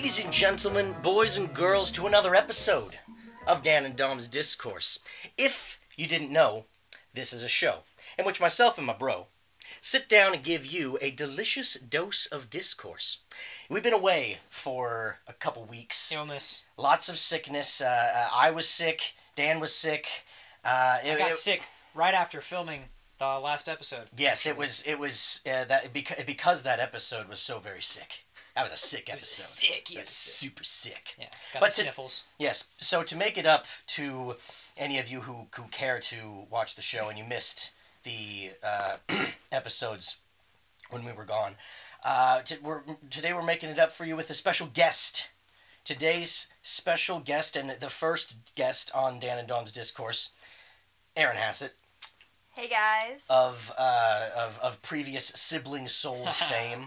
Ladies and gentlemen, boys and girls, to another episode of Dan and Dom's Discourse. If you didn't know, this is a show in which myself and my bro sit down and give you a delicious dose of discourse. We've been away for a couple weeks. Illness. Lots of sickness. I was sick. Dan was sick. I got sick right after filming the last episode. Yes, it was that because that episode was so very sick. That was a sick episode. Sick, it was super sick. Yeah, got the sniffles. Yes, so to make it up to any of you who care to watch the show and you missed the episodes when we were gone, today we're making it up for you with a special guest. Today's special guest and the first guest on Dan and Dom's Discourse, Erin Hassett. Hey guys. Of previous Sibling Souls fame.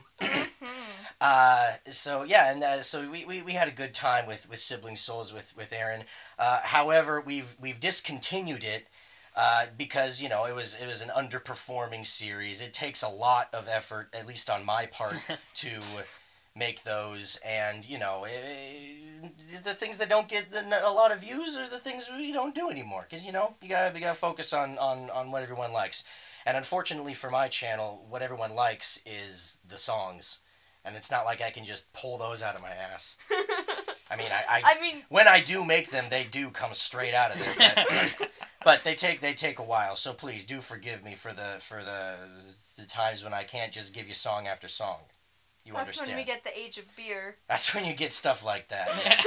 So we had a good time with Sibling Souls with Erin. However, we've discontinued it because it was an underperforming series. It takes a lot of effort, at least on my part, to make those, and the things that don't get a lot of views are the things we don't do anymore, because you gotta focus on what everyone likes. And unfortunately for my channel, what everyone likes is the songs, and it's not like I can just pull those out of my ass. I mean, when I do make them, they do come straight out of there, but they take a while. So please do forgive me for the times when I can't just give you song after song. You That's understand. When we get the age of beer. That's when you get stuff like that.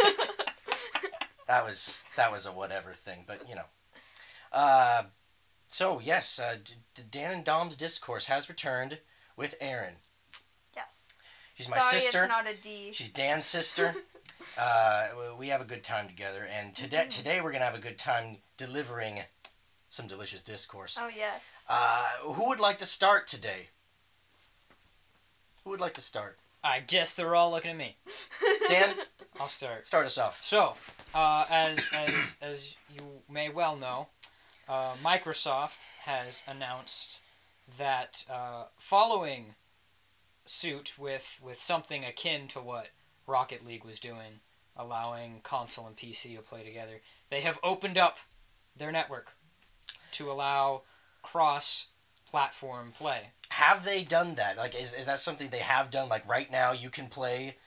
Yes. that was a whatever thing, but So yes, Dan and Dom's Discourse has returned with Erin. Yes. She's my sister. It's not a D. She's Dan's sister. We have a good time together, and today we're gonna have a good time delivering some delicious discourse. Oh yes. Who would like to start today? Who would like to start? I guess they're all looking at me. Dan? I'll start. Start us off. So, as you may well know, Microsoft has announced that following suit with something akin to what Rocket League was doing, allowing console and PC to play together, they have opened up their network to allow cross-platform play. Have they done that? Like, is that something they have done? Like, right now you can play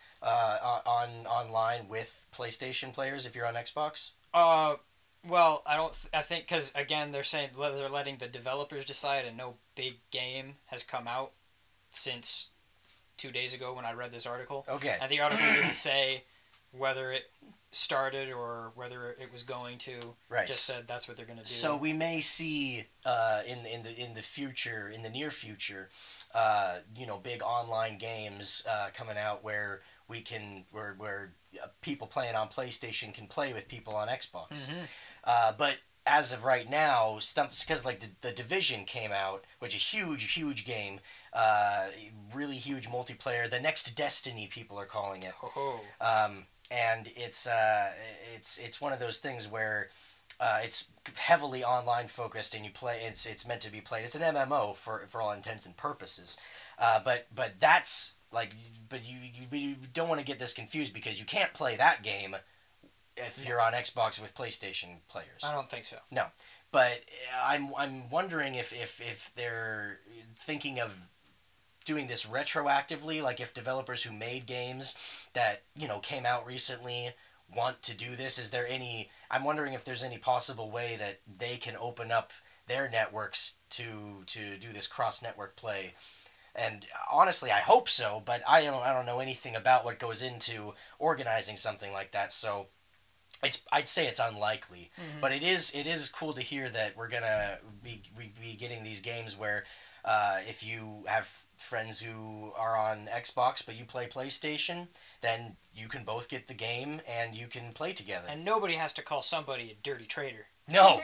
online with PlayStation players if you're on Xbox? Well, I think, because, again, they're saying they're letting the developers decide, and no big game has come out since 2 days ago when I read this article. Okay. And the article didn't say whether it started or whether it was going to. Right. Just said that's what they're going to do. So we may see in the future, in the near future, big online games coming out where we can where people playing on PlayStation can play with people on Xbox. Mm-hmm. But as of right now, because like the Division came out, which is huge game, really huge multiplayer. The next Destiny, people are calling it. Oh. And it's one of those things where it's heavily online focused, and you play. It's meant to be played. It's an MMO for all intents and purposes. But that's like, but you don't want to get this confused, because you can't play that game if you're on Xbox with PlayStation players. I don't think so. No, but I'm wondering if they're thinking of doing this retroactively, like if developers who made games that came out recently want to do this. Is there any? I'm wondering if there's any possible way that they can open up their networks to do this cross-network play. And honestly, I hope so, but I don't know anything about what goes into organizing something like that. So I'd say it's unlikely, but it is cool to hear that we're gonna be getting these games where if you have friends who are on Xbox but you play PlayStation, then you can both get the game and you can play together. And nobody has to call somebody a dirty traitor. No.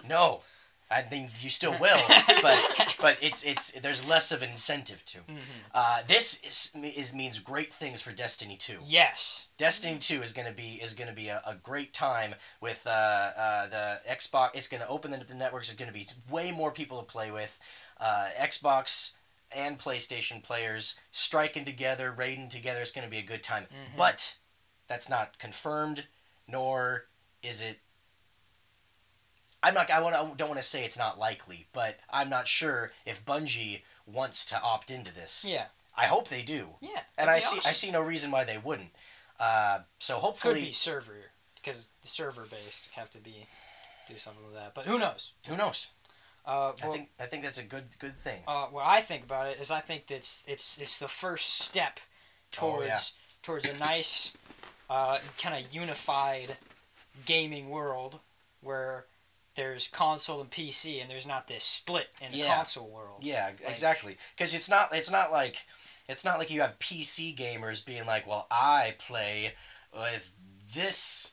I mean, you still will, but it's there's less of an incentive to. Mm-hmm. This means great things for Destiny 2. Yes. Destiny 2 is gonna be a great time with the Xbox. It's gonna open the networks. There's gonna be way more people to play with. Xbox and PlayStation players striking together, raiding together. It's gonna be a good time. Mm-hmm. But That's not confirmed, nor is it. I don't want to say it's not likely, but I'm not sure if Bungie wants to opt into this. Yeah. I hope they do. Yeah. And I see no reason why they wouldn't. So hopefully could be server, because the server based have to do something with that. But who knows? Who knows? Well, I think that's a good thing. What I think about it is I think that it's the first step towards a nice kind of unified gaming world where there's console and PC and there's not this split in the console world. Yeah, exactly. Because it's not like you have PC gamers being like, well, I play with this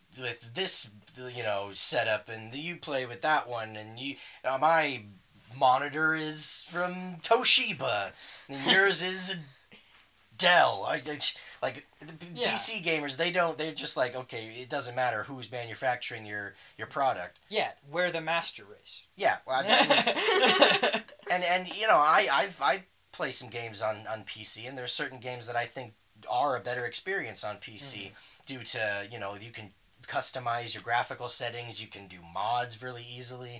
setup and you play with that one and my monitor is from Toshiba and yours is Dell. PC gamers, they're just like, okay, it doesn't matter who's manufacturing your product. Yeah, we're the master race. Yeah, well, and I play some games on PC, and there's certain games that I think are a better experience on PC due to you can customize your graphical settings, you can do mods really easily,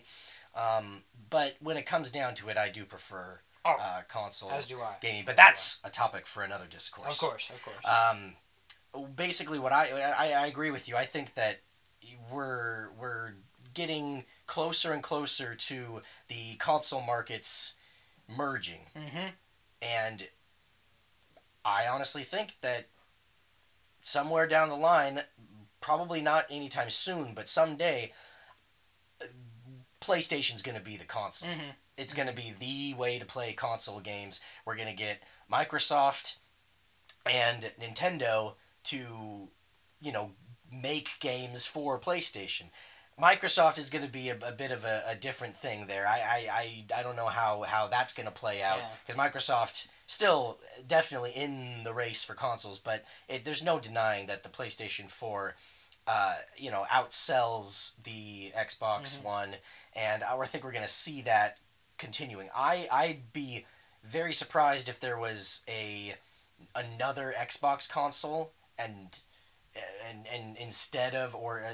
but when it comes down to it, I do prefer console as do I. gaming, but that's a topic for another discourse. Of course. Basically, what I agree with you. I think that we're getting closer and closer to the console markets merging, and I honestly think that somewhere down the line, probably not anytime soon, but someday, PlayStation's going to be the console. It's going to be the way to play console games. We're going to get Microsoft and Nintendo to, make games for PlayStation. Microsoft is going to be a bit of a different thing there. I don't know how that's going to play out, because Microsoft still definitely in the race for consoles, but there's no denying that the PlayStation 4 outsells the Xbox One, and I think we're going to see that continuing. I'd be very surprised if there was another Xbox console and instead of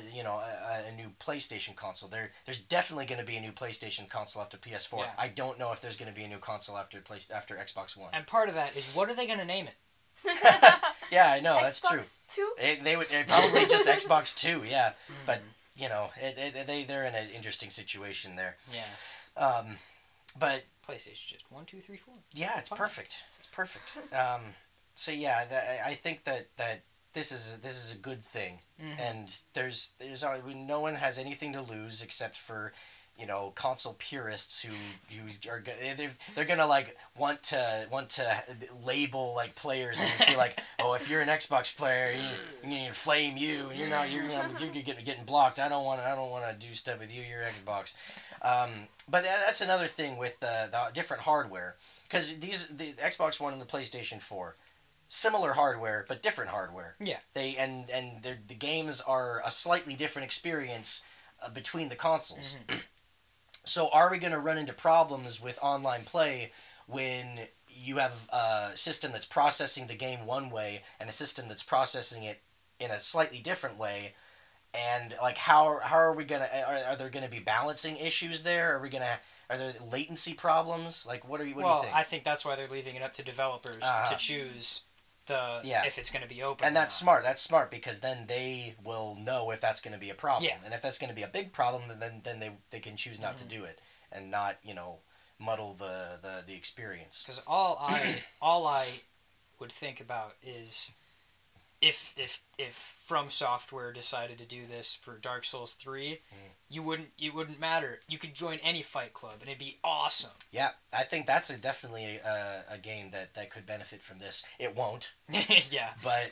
a new PlayStation console. There's definitely going to be a new PlayStation console after PS4. Yeah. I don't know if there's going to be a new console after Xbox One. And part of that is, what are they going to name it? Yeah, I know, that's true. Xbox 2? They would probably just Xbox 2, yeah. But they're in an interesting situation there. Yeah. But PlayStation just 1, 2, 3, 4. Yeah, it's perfect. It's perfect. So yeah, I think that this is a good thing, and there's no one has anything to lose except for console purists who are they're gonna want to label players and just be like, oh, if you're an Xbox player, you need to flame you. You're getting blocked. I don't want to do stuff with you. You're Xbox. But that's another thing with the different hardware, because the Xbox One and the PlayStation 4. Similar hardware, but different hardware. Yeah. The games are a slightly different experience between the consoles. So are we going to run into problems with online play when you have a system that's processing the game one way and a system that's processing it in a slightly different way? And how are we gonna? Are there gonna be balancing issues there? Are there latency problems? What do you think? Well, I think that's why they're leaving it up to developers to choose if it's going to be open. And that's smart. That's smart, because then they will know if that's going to be a problem. Yeah. And if that's going to be a big problem, then they can choose not to do it and not muddle the experience. Because all I would think about is if From Software decided to do this for Dark Souls 3, it wouldn't matter. You could join any fight club and it'd be awesome. Yeah, I think that's definitely a game that could benefit from this. It won't. Yeah. But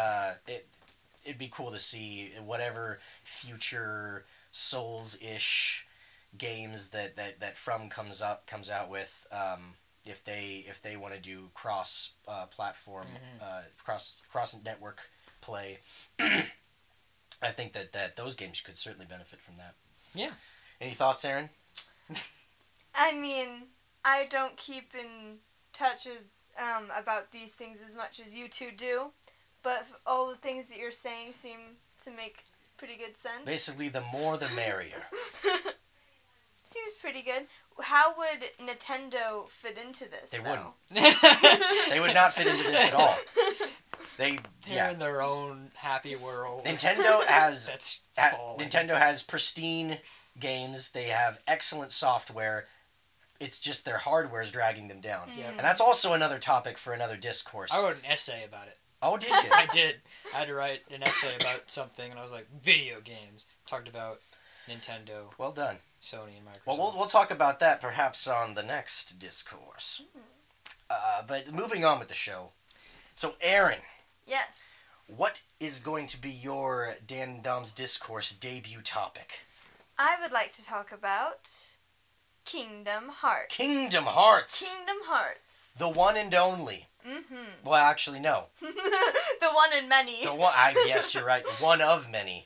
it'd be cool to see whatever future Souls-ish games that From comes out with. If they want to do cross platform, cross network play, I think that those games could certainly benefit from that. Yeah. Any thoughts, Erin? I mean, I don't keep in touch about these things as much as you two do, but all the things that you're saying seem to make pretty good sense. Basically, the more the merrier. Seems pretty good. How would Nintendo fit into this? They though? wouldn't. They would not fit into this at all. They're in their own happy world. Nintendo has Nintendo has pristine games. They have excellent software. It's just their hardware is dragging them down. Yep. And that's also another topic for another discourse. I wrote an essay about it. Oh, did you? I did. I had to write an essay about something, and I was like, video games. Talked about Nintendo, Well done. Sony, and Microsoft. Well, we'll talk about that perhaps on the next discourse. But moving on with the show. So, Erin. Yes. What is going to be your Dan and Dom's Discourse debut topic? I would like to talk about Kingdom Hearts. Kingdom Hearts! Kingdom Hearts. The one and only. Mm-hmm. Well, actually, no. The one in many. The one. Yes, you're right. One of many.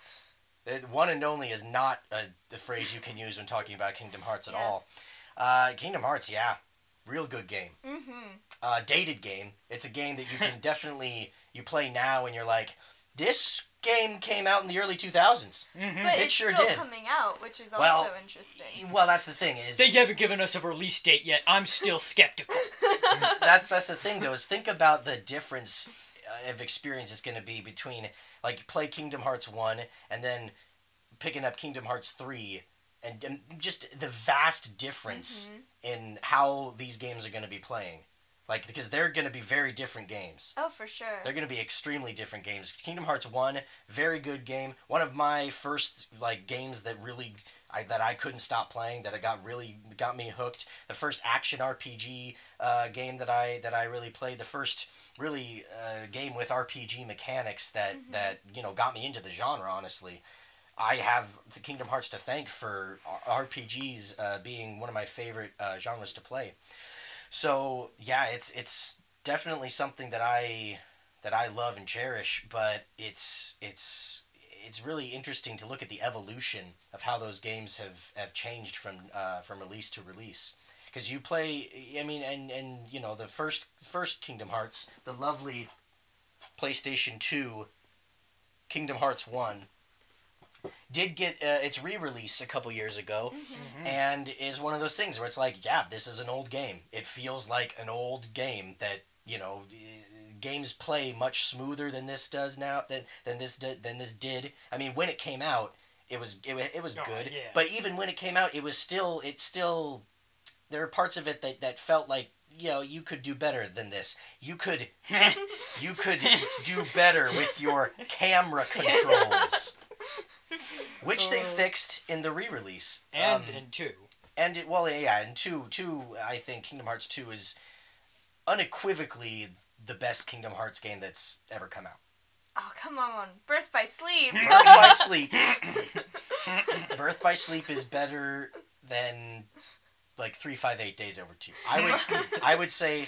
One and only is not the phrase you can use when talking about Kingdom Hearts at all. Kingdom Hearts, yeah. Real good game. Mm-hmm. Dated game. It's a game that you can definitely... You play now and you're like, this game came out in the early 2000s. Mm-hmm. But It it's sure still did. coming out, which is also interesting. Well, that's the thing is... They haven't given us a release date yet. I'm still skeptical. That's the thing, though, is think about the difference of experience it's going to be between, like, play Kingdom Hearts 1 and then picking up Kingdom Hearts 3 and just the vast difference in how these games are going to be playing. Like, because they're going to be very different games. Oh, for sure. They're going to be extremely different games. Kingdom Hearts 1, very good game. One of my first, like, games that really... that I couldn't stop playing, that it got me hooked. The first action RPG game that I really played. The first really game with RPG mechanics that got me into the genre, honestly. I have the Kingdom Hearts to thank for RPGs being one of my favorite genres to play. So yeah, it's definitely something that I love and cherish, but it's really interesting to look at the evolution of how those games have changed from release to release. Because you play, I mean, and the first Kingdom Hearts, the lovely PlayStation 2 Kingdom Hearts 1, did get its re-release a couple years ago, and is one of those things where it's like, yeah, this is an old game. It feels like an old game that, games play much smoother than this does now, than this did. I mean, when it came out, it was good, yeah. but even when it came out, it still there are parts of it that felt like, you could do better than this. You could do better with your camera controls. Which they fixed in the re-release. And in 2. And in 2, I think Kingdom Hearts 2 is unequivocally the best Kingdom Hearts game that's ever come out. Oh, come on. Birth by Sleep. Birth by Sleep. Birth by Sleep is better than, like, 358 Days Over 2. I would say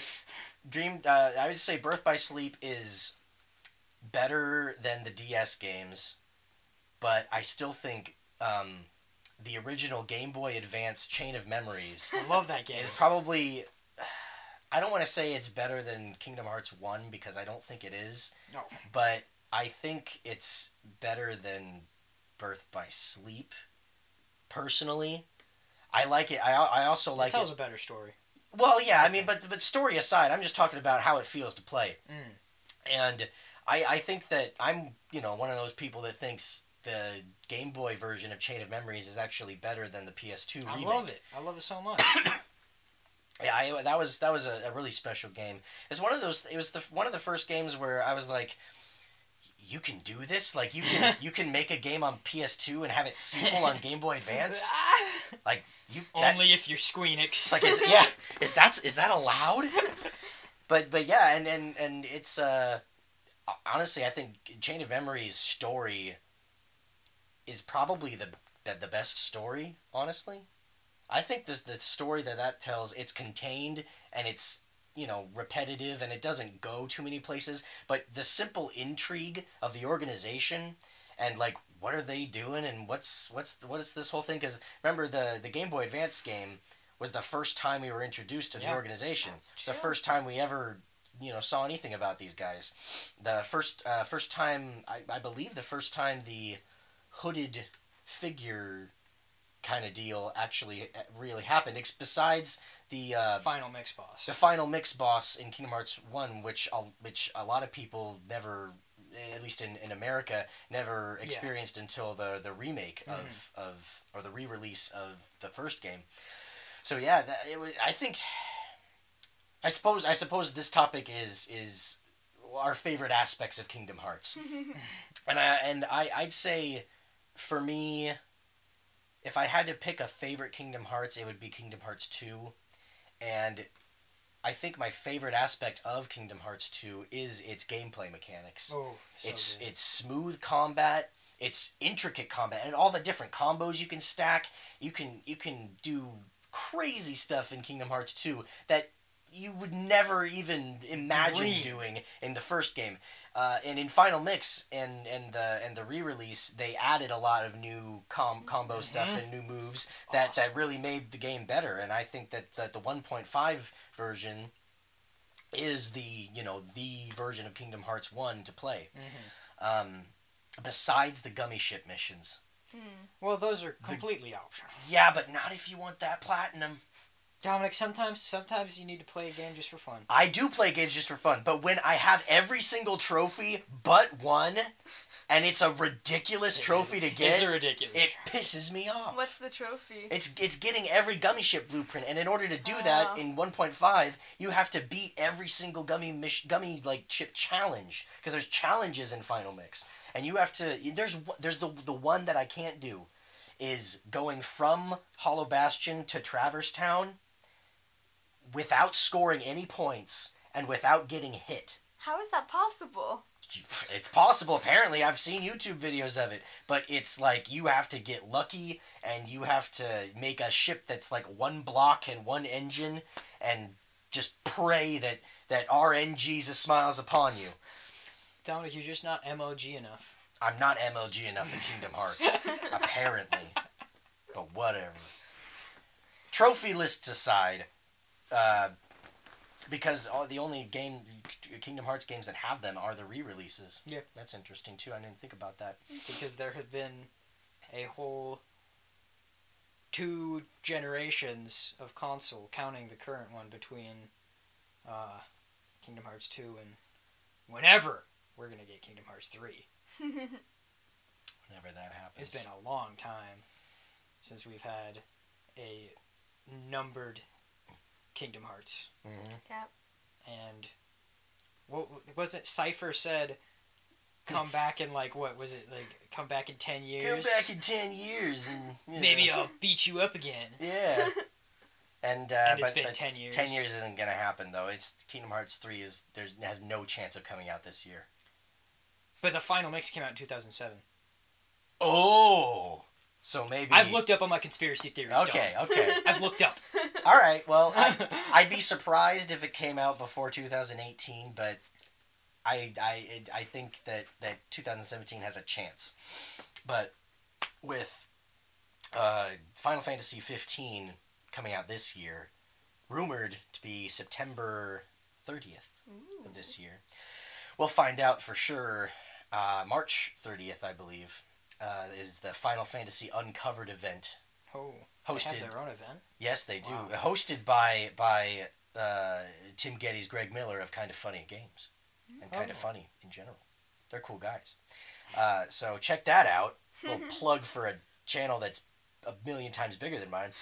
Birth by Sleep is better than the DS games. But I still think the original Game Boy Advance Chain of Memories I love that game. is probably... I don't want to say it's better than Kingdom Hearts 1 because I don't think it is. No. But I think it's better than Birth by Sleep, personally. I like it. I also like it. It tells a better story. Well, yeah, I mean, but story aside, I'm just talking about how it feels to play. And I think that I'm, one of those people that thinks the Game Boy version of Chain of Memories is actually better than the PS2 remake. I love it. I love it so much. Yeah, that was a really special game. It's one of those. It was one of the first games where I was like, you can do this? Like, you can make a game on PS2 and have it sequel on Game Boy Advance? Like, Only if you're Squeenix. Like, is that allowed? But yeah, and it's honestly, I think Chain of Memories' story is probably the best story, honestly. I think the story that tells, it's contained and it's, repetitive and it doesn't go too many places, but the simple intrigue of the organization and, like, what are they doing and what is this whole thing? Because remember, the Game Boy Advance game was the first time we were introduced to the organization. It's the first time we ever saw anything about these guys. The first time, I believe the first time the hooded figure kind of deal actually really happened. Besides the Final mix boss. the final mix boss in Kingdom Hearts 1, which a lot of people never, at least in America, never experienced until the remake of or the re-release of the first game. So yeah, it was. I suppose this topic is our favorite aspects of Kingdom Hearts, and I'd say, for me, if I had to pick a favorite Kingdom Hearts, it would be Kingdom Hearts 2, and I think my favorite aspect of Kingdom Hearts 2 is its gameplay mechanics. Oh, so it's good. it's smooth combat, it's intricate combat, and all the different combos you can stack. You can do crazy stuff in Kingdom Hearts 2 that you would never even imagine doing in the first game. And in Final Mix and the re-release, they added a lot of new combo stuff and new moves that really made the game better. And I think that the 1.5 version is the version of Kingdom Hearts 1 to play. Besides the gummy ship missions. Well, those are completely optional. Yeah, but not if you want that platinum. Dominic, sometimes you need to play a game just for fun. I do play games just for fun, but when I have every single trophy but one, and it's a ridiculous trophy to get, It's ridiculous. it pisses me off. What's the trophy? It's getting every gummy ship blueprint, and in order to do that in 1.5, you have to beat every single gummy chip challenge, because there's challenges in Final Mix, and you have to. There's the one that I can't do, is going from Hollow Bastion to Traverse Town without scoring any points and without getting hit. How is that possible? It's possible, apparently. I've seen YouTube videos of it. But it's like you have to get lucky, and you have to make a ship that's like one block and one engine, and just pray that RNG smiles upon you. Dominic, you're just not MLG enough. I'm not MLG enough in Kingdom Hearts, apparently. But whatever. Trophy lists aside, because the only Kingdom Hearts games that have them are the re-releases. Yeah. That's interesting, too. I didn't think about that. Because there have been a whole 2 generations of console, counting the current one, between Kingdom Hearts 2 and whenever we're going to get Kingdom Hearts 3. Whenever that happens. It's been a long time since we've had a numbered Kingdom Hearts. Mm-hmm. Yeah. And what was it? Cypher said, "Come back in come back in 10 years. Come back in 10 years and maybe I'll beat you up again." Yeah. And it's been 10 years. 10 years isn't gonna happen though. It's Kingdom Hearts 3 has no chance of coming out this year. But the final mix came out in 2007. Oh. So maybe I've looked up on my conspiracy theories. Okay. I've looked up. All right. Well, I'd be surprised if it came out before 2018, but I think that 2017 has a chance. But with Final Fantasy 15 coming out this year, rumored to be September 30th of this year, we'll find out for sure. March 30th, I believe, is the Final Fantasy Uncovered event. Oh, hosted. They have their own event? Yes, they do. Wow. Hosted by Tim Geddes, Greg Miller of Kind of Funny Games, and Kind of Funny in general. They're cool guys. So check that out. A little plug for a channel that's a million times bigger than mine.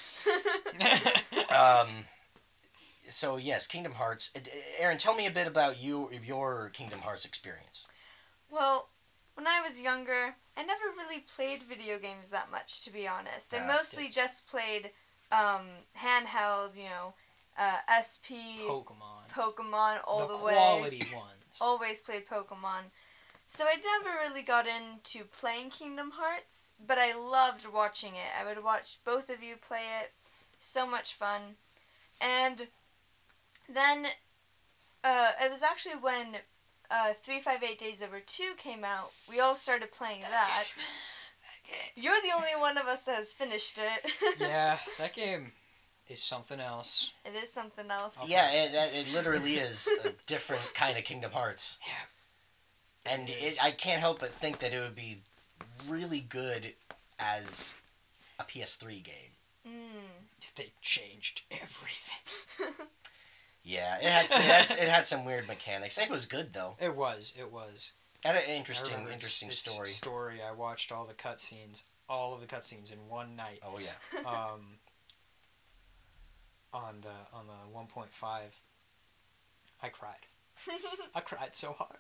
So yes, Kingdom Hearts. Erin, tell me a bit about your Kingdom Hearts experience. Well, when I was younger, I never really played video games that much, to be honest. I mostly just played handheld, SP, Pokemon all the way. The quality ones. Always played Pokemon. So I never really got into playing Kingdom Hearts, but I loved watching it. I would watch both of you play it. So much fun. And then it was actually when 358 Days Over 2 came out, we all started playing that. You're the only one of us that has finished it. Yeah, that game is something else. It is something else. Yeah, it literally is a different kind of Kingdom Hearts. Yeah. And I can't help but think that it would be really good as a PS3 game. If they changed everything. Yeah, it had some weird mechanics. It was good though. It was. It had an interesting story. I watched all of the cutscenes in one night. Oh yeah. On the 1.5, I cried. I cried so hard.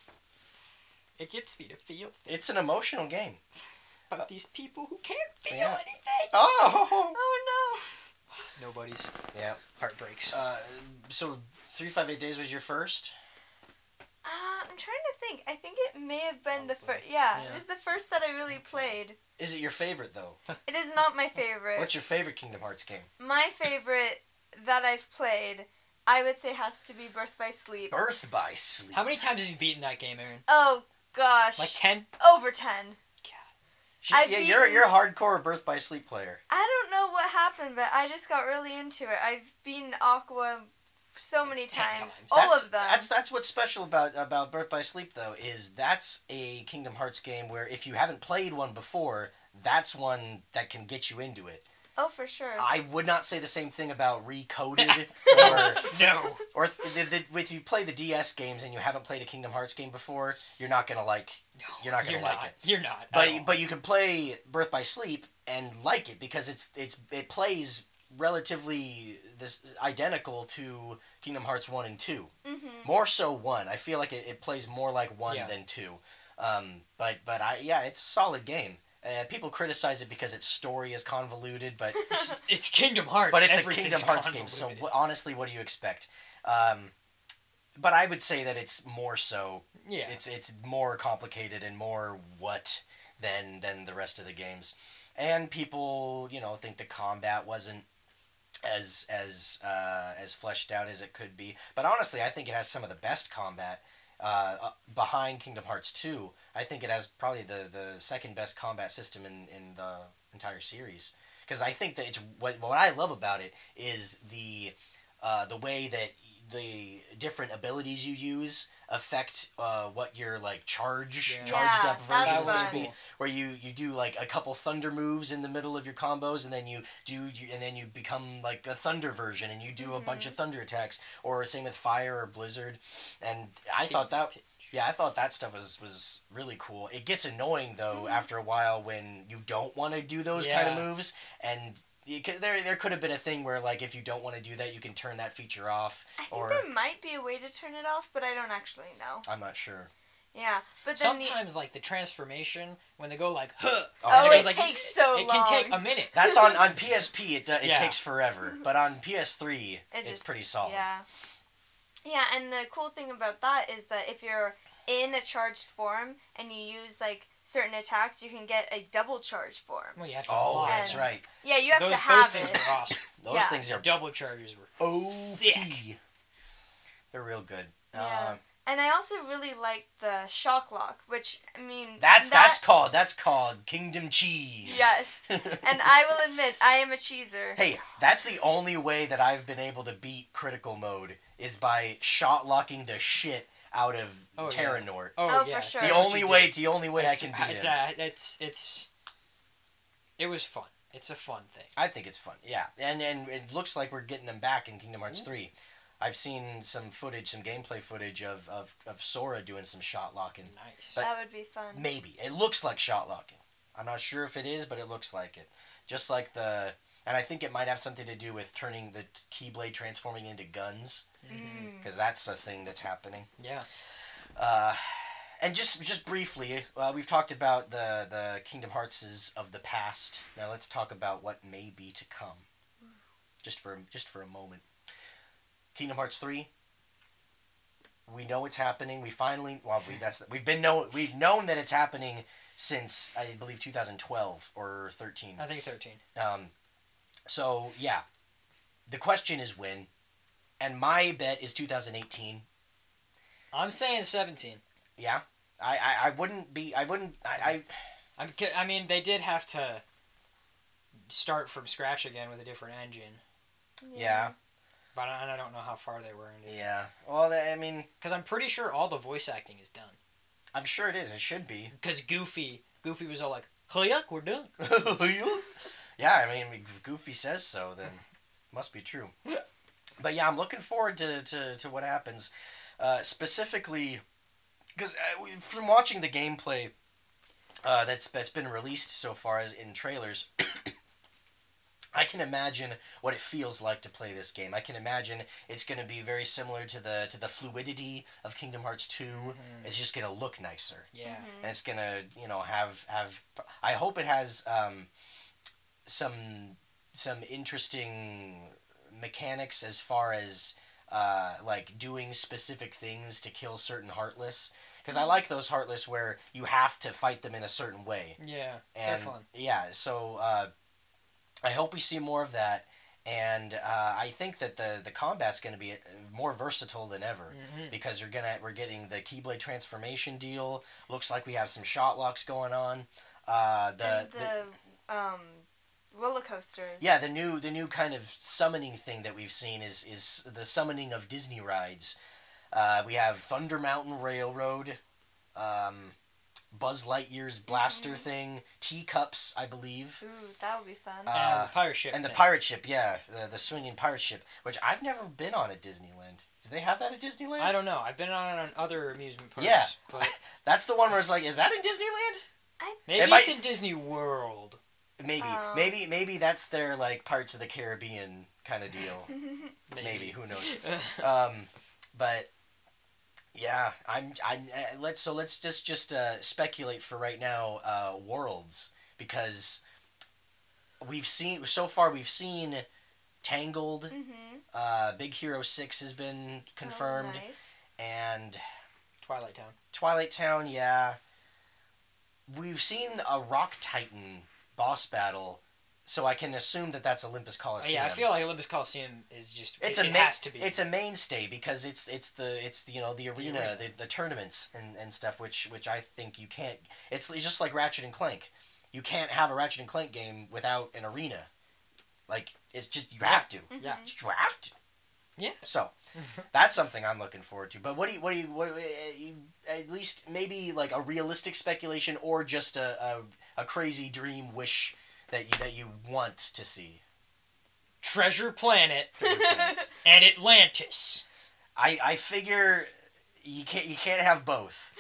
It gets me to feel things. It's an emotional game. About these people who can't feel Yeah. anything. Oh! Oh Nobody's. Yeah. Heartbreaks. So 358 Days was your first? no. I'm trying to think. I think it may have been the first. Yeah, it was the first that I really played. Is it your favorite though? It is not my favorite. What's your favorite Kingdom Hearts game? My favorite that I've played, I would say, has to be Birth by Sleep. Birth by Sleep. How many times have you beaten that game, Erin? Oh gosh. Like 10? Over 10. You're a hardcore Birth by Sleep player. I don't know what happened, but I just got really into it. I've beaten Aqua so many 10 times. times. All of them. That's what's special about Birth by Sleep though, is that's a Kingdom Hearts game where if you haven't played one before, that's one that can get you into it. Oh, for sure. I would not say the same thing about Recoded or No. or if you play the DS games and you haven't played a Kingdom Hearts game before, you're not gonna like it. You're not. But you can play Birth by Sleep and like it because it plays relatively identical to Kingdom Hearts 1 and 2. Mm-hmm. More so 1. I feel like it plays more like 1 than 2. But it's a solid game. People criticize it because its story is convoluted, but it's Kingdom Hearts. But it's a Kingdom Hearts game, so honestly, what do you expect? But I would say that it's more so. Yeah. It's more complicated and more what than the rest of the games, and people think the combat wasn't as fleshed out as it could be. But honestly, I think it has some of the best combat. Behind Kingdom Hearts 2, I think it has probably the second best combat system in the entire series. Because I think that it's what I love about it is the way that the different abilities you use affect what your like charged up versions that's would be. Where you do like a couple thunder moves in the middle of your combos, and then you become like a thunder version, and you do a bunch of thunder attacks. Or same with fire or blizzard. And I thought that stuff was really cool. It gets annoying though after a while when you don't want to do those kind of moves, and there could have been a thing where like if you don't want to do that, you can turn that feature off. I think there might be a way to turn it off, but I don't actually know. I'm not sure. Yeah, but then sometimes like the transformation when they go like huh. It takes so long. It can take a minute. That's on PSP. It takes forever, but on PS3 it's pretty solid. Yeah. Yeah, and the cool thing about that is that if you're in a charged form and you use like certain attacks, you can get a double charge form. Well, you have to that's right. Yeah, you have to have those it. things are awesome. Those things are double charges were sick. They're real good. Yeah. And I also really like the shock lock, which I mean that's called Kingdom Cheese. Yes. And I will admit I am a cheeser. Hey, that's the only way that I've been able to beat critical mode is by shot locking the shit out of Terranort. Oh, for sure. The only way I can beat him. It was fun. It's a fun thing. I think it's fun. Yeah. And it looks like we're getting them back in Kingdom Hearts 3. I've seen some gameplay footage of Sora doing some shot locking. Nice. That would be fun. Maybe. It looks like shot locking. I'm not sure if it is, but it looks like it. Just like and I think it might have something to do with turning the Keyblade transforming into guns. Because that's a thing that's happening. Yeah. And just briefly, we've talked about the Kingdom Hearts of the past. Now let's talk about what may be to come. Just for a moment. Kingdom Hearts 3. We know it's happening. We've known that it's happening since I believe 2012 or 13. I think 13. So yeah, the question is when, and my bet is 2018. I'm saying 17. Yeah, I wouldn't be. I mean, they did have to start from scratch again with a different engine. Yeah. But I don't know how far they were into it. Yeah. Well, I mean, Because I'm pretty sure all the voice acting is done. I'm sure it is. It should be. Because Goofy was all like, "Yuck, we're done." Yeah, I mean, if Goofy says so, then must be true. But yeah, I'm looking forward to what happens. Specifically, because from watching the gameplay that's been released so far as in trailers, I can imagine what it feels like to play this game. I can imagine it's going to be very similar to the fluidity of Kingdom Hearts 2. Mm-hmm. It's just going to look nicer. Yeah. And it's going to, have I hope it has some interesting mechanics as far as like doing specific things to kill certain Heartless. Because I like those Heartless where you have to fight them in a certain way. Yeah, and definitely. Yeah, so I hope we see more of that, and I think that the combat's going to be more versatile than ever, because we're getting the Keyblade transformation deal. Looks like we have some shot locks going on. The roller coasters. Yeah, the new kind of summoning thing that we've seen is the summoning of Disney rides. We have Thunder Mountain Railroad. Buzz Lightyear's blaster thing, teacups, I believe. Ooh, that would be fun. And the pirate ship. And the pirate ship, yeah, the swinging pirate ship, which I've never been on at Disneyland. Do they have that at Disneyland? I don't know. I've been on other amusement parks. Yeah, but that's the one where it's like, is that in Disneyland? Maybe it's in Disney World. Maybe that's their like Pirates of the Caribbean kind of deal. Maybe who knows? But. Yeah, let's just speculate for right now. Worlds, because we've seen Tangled. Big Hero 6 has been confirmed. Oh, nice. And Twilight Town. Yeah. We've seen a Rock Titan boss battle. So I can assume that that's Olympus Coliseum. Yeah, I feel like Olympus Coliseum is just it has to be. It's a mainstay because it's the arena, the tournaments and stuff, which I think you can't. It's just like Ratchet and Clank. You can't have a Ratchet and Clank game without an arena. Like it's just you have to. Yeah. You have to. Yeah. So that's something I'm looking forward to. But what at least maybe like a realistic speculation or just a crazy dream wish that you want to see. Treasure Planet and Atlantis. I figure you can't have both.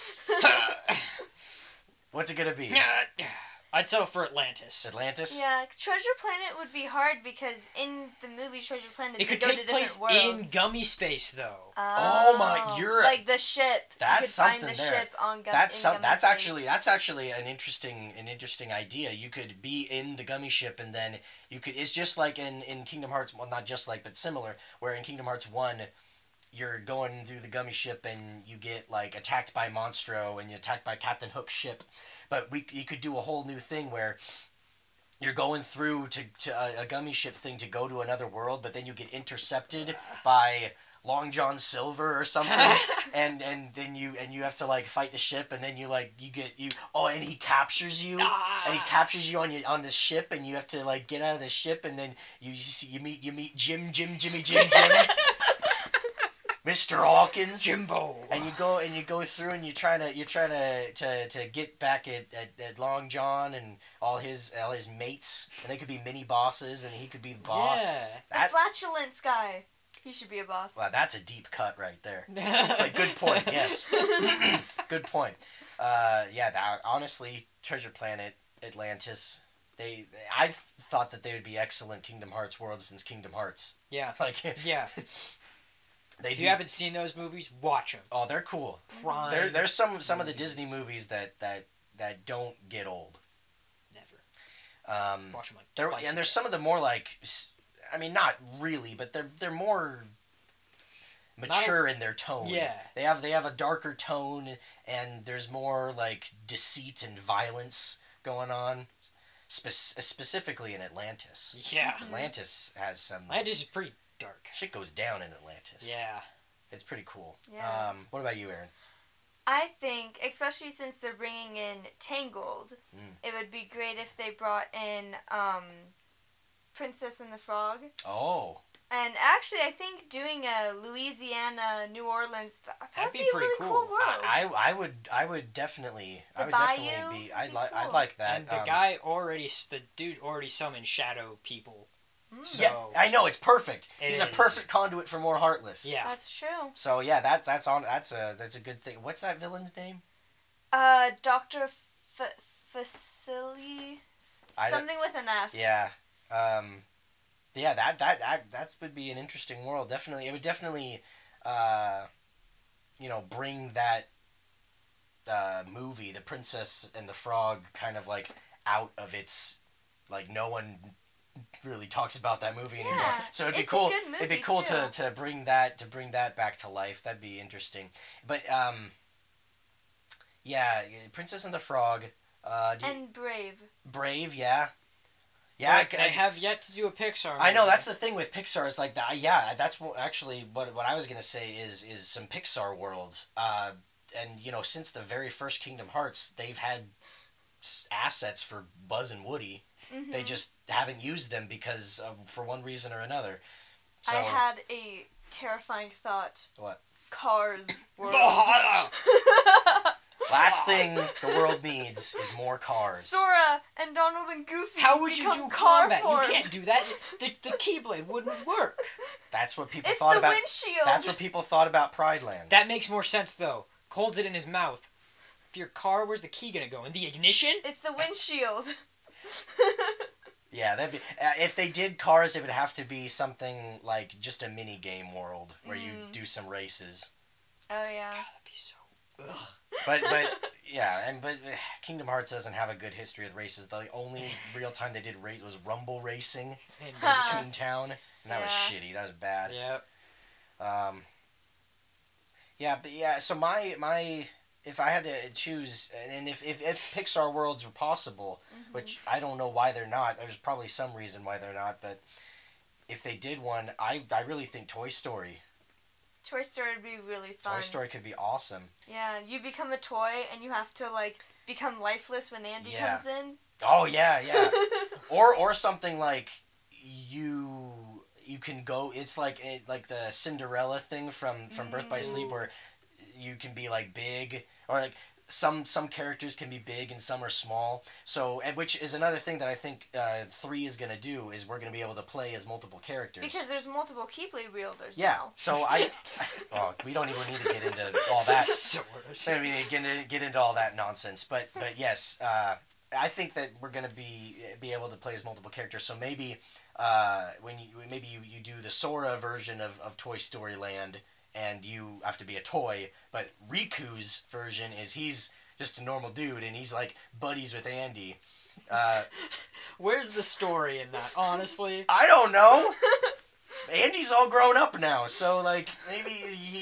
What's it gonna be? I'd settle for Atlantis. Atlantis? Yeah, Treasure Planet would be hard because in the movie Treasure Planet, it could go take to place worlds. in Gummy Space, though. Oh my, you're like the ship. That's you could something find the there. Ship on that's Gummy Space. that's actually an interesting idea. You could be in the Gummy ship and then you could. It's just like in Kingdom Hearts. Well, not just like, but similar. Where in Kingdom Hearts 1. You're going through the Gummy ship and you get like attacked by Monstro and you're attacked by Captain Hook's ship, but you could do a whole new thing where you're going through to a Gummy ship thing to go to another world, but then you get intercepted by Long John Silver or something, and then you have to like fight the ship, and then and he captures you, on the ship, and you have to like get out of the ship, and then you meet Jimmy Jim. Mr. Hawkins, Jimbo, and you go through and you're trying to get back at Long John and all his mates, and they could be mini bosses and he could be the boss. Yeah, the flatulence guy, he should be a boss. Wow, that's a deep cut right there. Like, good point. Yes, good point. Honestly, Treasure Planet, Atlantis. I thought that they would be excellent Kingdom Hearts worlds since Kingdom Hearts. Yeah. Yeah. If you haven't seen those movies, watch them. Oh, they're cool. Prime. There's some of the Disney movies that don't get old. Never. Watch them and there's some of the more like, I mean, not really, but they're more mature in their tone. Yeah. They have a darker tone, and there's more like deceit and violence going on. Specifically in Atlantis. Yeah. Atlantis has some. Atlantis is pretty dark. Shit goes down in Atlantis. Yeah. It's pretty cool. Yeah. What about you, Erin? I think, especially since they're bringing in Tangled, it would be great if they brought in Princess and the Frog. Oh. And actually, I think doing a Louisiana, New Orleans, that'd be a pretty really cool world. I would definitely, The I would Bayou definitely be. I'd would be like, I'd cool. like that. And the dude already summoned shadow people. So Yeah, I know, it's perfect. He's a is. perfect conduit for more Heartless. Yeah. That's true. So yeah, that's a good thing. What's that villain's name? Dr. Facili... Something with an F. Yeah. Yeah, that would be an interesting world. Definitely, it would definitely, bring that movie, The Princess and the Frog, kind of like out of its, like, no one really talks about that movie anymore. Yeah, So it'd be it's cool. a good movie, It'd be cool too. to bring that back to life. That'd be interesting. But yeah, Princess and the Frog. And Brave. Brave, yeah. Yeah, But they have yet to do a Pixar movie. I know, that's the thing with Pixar, is like that. Yeah, that's actually what I was gonna say is some Pixar worlds. And since the very first Kingdom Hearts, they've had assets for Buzz and Woody. Mm-hmm. They just haven't used them because of, for one reason or another. So, I had a terrifying thought. What? Cars world. Last thing the world needs is more cars. Sora and Donald and Goofy. How would you become do car combat? form. You can't do that. The Keyblade wouldn't work. That's what people It's thought the about. windshield. That's what people thought about Pride Lands. That makes more sense, though. Holds it in his mouth. If your car, where's the key gonna go? In the ignition? It's the windshield. Yeah, that'd be. If they did cars, it would have to be something like just a mini game world where you do some races. Oh yeah. That'd be so. Ugh. But Kingdom Hearts doesn't have a good history with races. The only real time they did race was Rumble Racing And, in Toontown, and that was shitty. That was bad. yeah. So my if I had to choose, and if Pixar worlds were possible, which I don't know why they're not. There's probably some reason why they're not, but if they did one, I really think Toy Story. Toy Story would be really fun. Toy Story could be awesome. Yeah, you become a toy and you have to become lifeless when Andy comes in. Oh yeah. or something like you can go. It's like the Cinderella thing from Birth by Sleep, where you can be like big, or like some characters can be big and some are small. So, and which is another thing that I think 3 is gonna do, is we're gonna be able to play as multiple characters. Because there's multiple Keyblade wielders Yeah. now. So we don't even need to get into all that. I mean, get into all that nonsense. But yes, I think that we're gonna be able to play as multiple characters. So maybe when you do the Sora version of Toy Story Land, and you have to be a toy, but Riku's version is he's just a normal dude, and he's like buddies with Andy. Where's the story in that, honestly? I don't know. Andy's all grown up now, so like maybe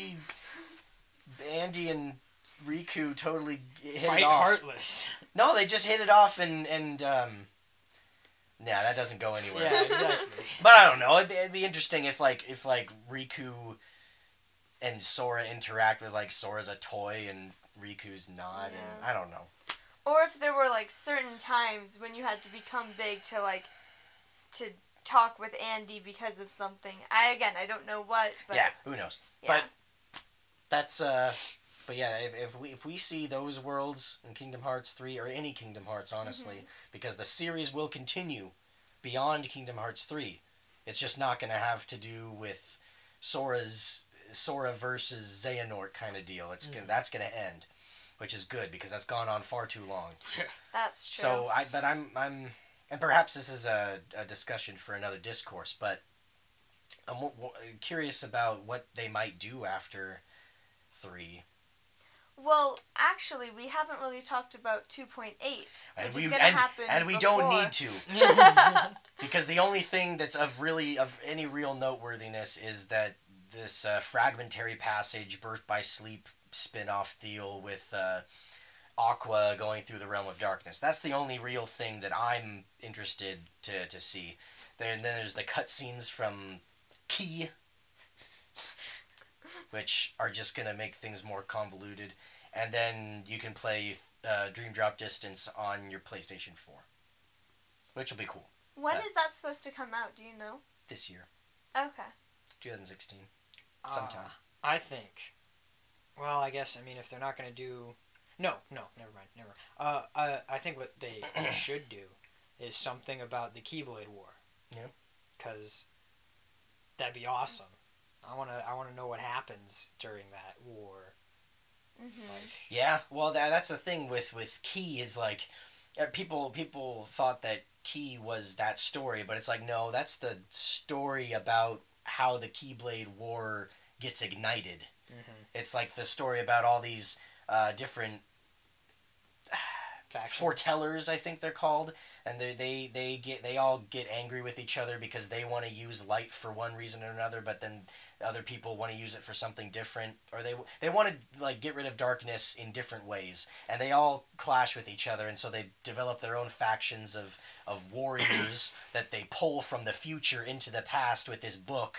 Andy and Riku totally hit Fight it off. Heartless. No, they just hit it off, and yeah, that doesn't go anywhere. Yeah, exactly. But I don't know. It'd be interesting if Riku and Sora interact with, like, Sora's a toy and Riku's not, and I don't know. Or if there were certain times when you had to become big to talk with Andy because of something. I don't know what, but Yeah, who knows? Yeah. But that's but yeah, if we see those worlds in Kingdom Hearts 3, or any Kingdom Hearts, honestly, because the series will continue beyond Kingdom Hearts 3. It's just not going to have to do with Sora versus Xehanort kind of deal. That's going to end, which is good because that's gone on far too long. That's true. So I'm and perhaps this is a discussion for another discourse, but I'm curious about what they might do after 3. Well, actually, we haven't really talked about 2.8, And which we is going to happen and we before. don't need to, because the only thing that's of any real noteworthiness is that this fragmentary passage, Birth by Sleep spin-off deal with Aqua going through the Realm of Darkness. That's the only real thing that I'm interested to see. Then there's the cutscenes from Key, which are just going to make things more convoluted. And then you can play Dream Drop Distance on your PlayStation 4, which will be cool. When is that supposed to come out? Do you know? This year, Okay. 2016, sometime. I think. Well, I guess, I mean, if they're not going to do... No, never mind. I think what they should do is something about the Keyblade War. Yeah. Because that'd be awesome. I wanna know what happens during that war. Mm-hmm. Yeah, well, that's the thing with Key is like, people thought that Key was that story, but it's like, no, that's the story about how the Keyblade War gets ignited. Mm-hmm. It's like the story about all these different foretellers, I think they're called, and they all get angry with each other because they want to use light for one reason or another, but then other people want to use it for something different, or they want to like get rid of darkness in different ways, and they all clash with each other, and so they develop their own factions of warriors that they pull from the future into the past with this book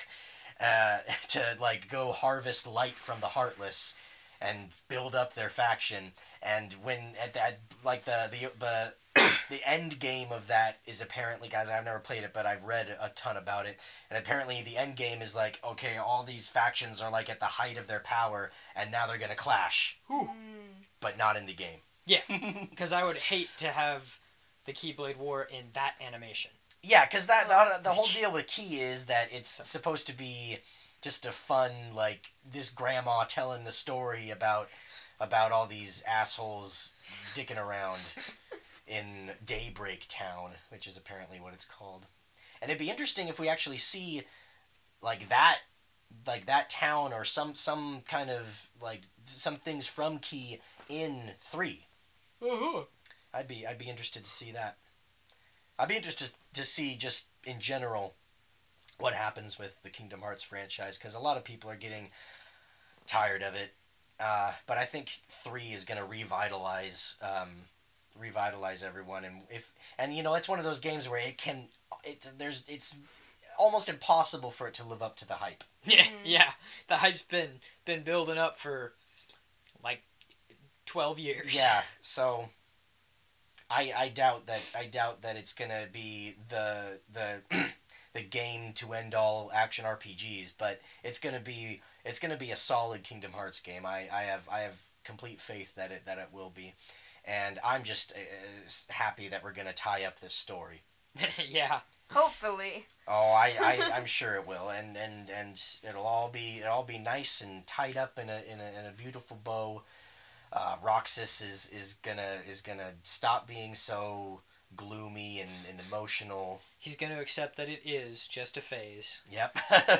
to like go harvest light from the heartless and build up their faction. And when at that, like the end game of that is apparently, guys, I've never played it, but I've read a ton about it, and apparently the end game is like, okay, all these factions are like at the height of their power, and now they're gonna clash. But not in the game. Yeah, because I would hate to have the Keyblade War in that animation. Yeah, because the whole deal with Key is that it's supposed to be just a fun, like, this grandma telling the story about all these assholes dicking around in Daybreak Town, which is apparently what it's called. And it'd be interesting if we actually see like that town or some kind of like some things from Key in 3. Uh-huh. I'd be interested to see that. I'd be interested to see just in general what happens with the Kingdom Hearts franchise, because a lot of people are getting tired of it. But I think 3 is going to revitalize everyone, and you know, it's one of those games where it's almost impossible for it to live up to the hype. Yeah. The hype's been building up for like 12 years. Yeah, so I doubt that it's gonna be the game to end all action RPGs, but it's gonna be a solid Kingdom Hearts game. I have complete faith that it will be, and I'm just happy that we're gonna tie up this story. Yeah. Hopefully. Oh, I'm sure it will, and it'll all be nice and tied up in a beautiful bow. Roxas is gonna stop being so gloomy and emotional. He's gonna accept that it is just a phase. Yep.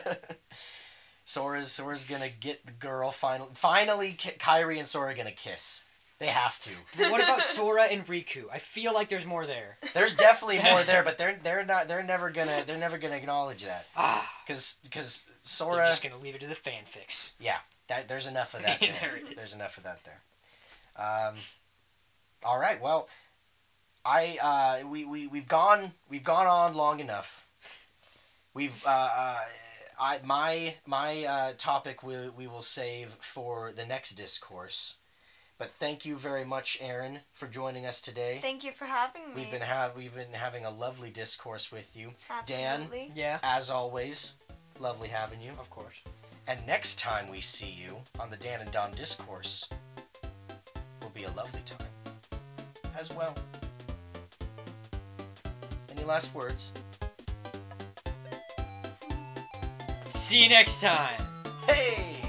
Sora's gonna get the girl finally. Kairi and Sora are gonna kiss. They have to. What about Sora and Riku? I feel like there's more there. There's definitely more there, but they're never gonna acknowledge that. Because Sora. They're just gonna leave it to the fanfics. Yeah, there's enough of that there. There it is. There's enough of that there. All right. Well, we've gone on long enough. My topic we will save for the next discourse. But thank you very much, Erin, for joining us today. Thank you for having me. We've been having a lovely discourse with you. Absolutely. Dan, Yeah. as always, lovely having you. Of course. And next time we see you on the Dan and Don Discourse will be a lovely time as well. Any last words? See you next time. Hey!